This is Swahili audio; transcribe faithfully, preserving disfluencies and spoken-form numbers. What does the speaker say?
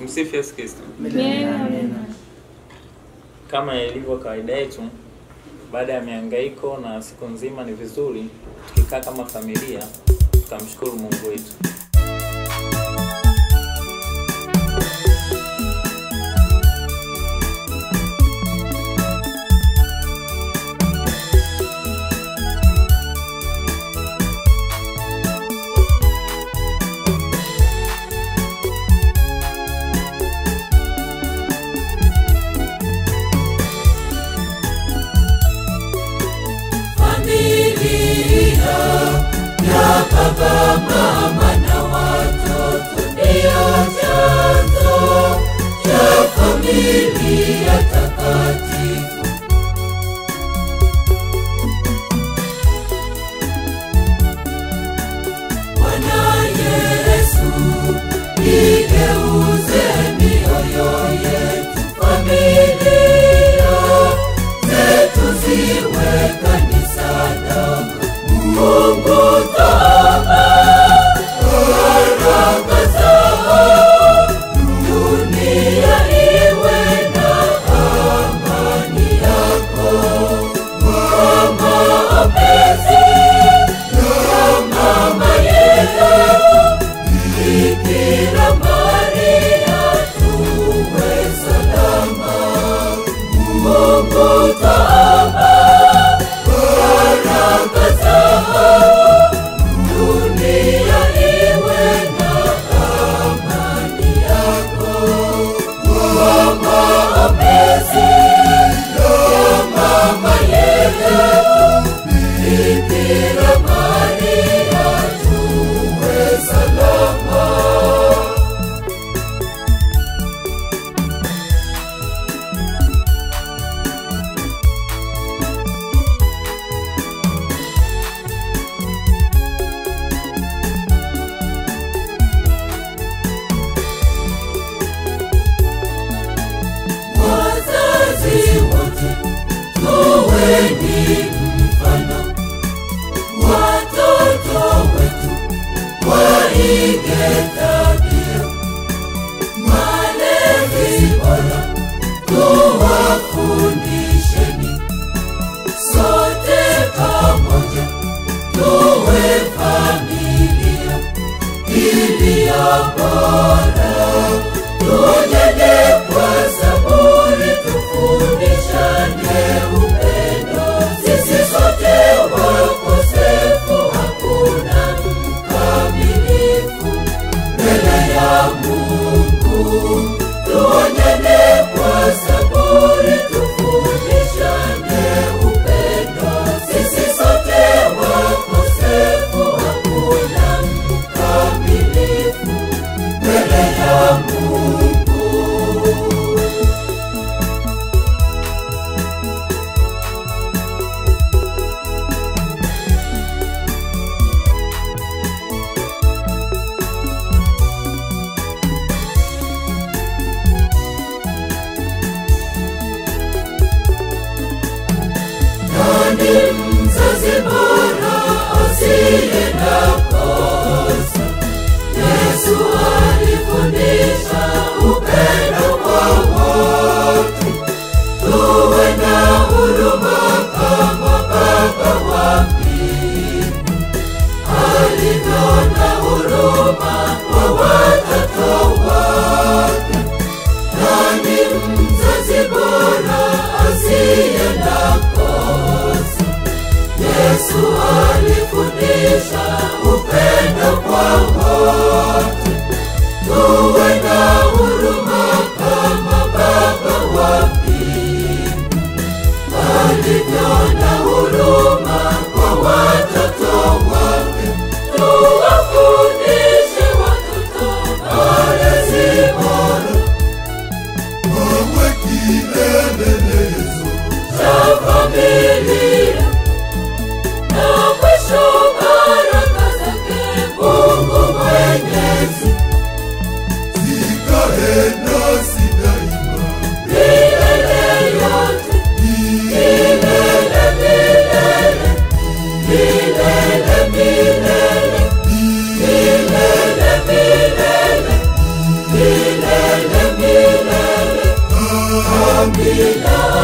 Tumsifu Yesu Kristo. Amen. Kama ilivyo kawaida yetu, baada ya mihangaiko na siku nzima, ni vizuri tukikaa kama familia tukamshukuru Mungu wetu. Baba, mama na watoto ndio chanzo cha familia takatifu. Bwana Yesu, igeuze mioyo yetu, familia zetu ziwe kanisa dogo. Mungu Baba, baraka zako, dunia iwe na amani yako. Kwa maombezi ya mama yetu Bikira Maria, tuwe salama. Mungu Baba, baraka zako, dunia iwe na amani yako. Kwa maombezi ya mama yetu Bikira Maria, tuwe salama. Wazazi wote tuweni mfano, watoto wetu waige tabia. Malezi bora tuwafundisheni, sote pamoja tuwe familia iliyo bora. Tujenge kwa saburi, tufundishane upendo. Sisi sote wakosefu, hakuna mkamilifu mbele ya Mungu. Tujenge kwa saburi, tufundishane upendo. Sisi sote wakosefu, hakuna mkamilifu mbele ya Mungu. Nani mzazi bora asiye na kosa? Yesu alifundisha ombi la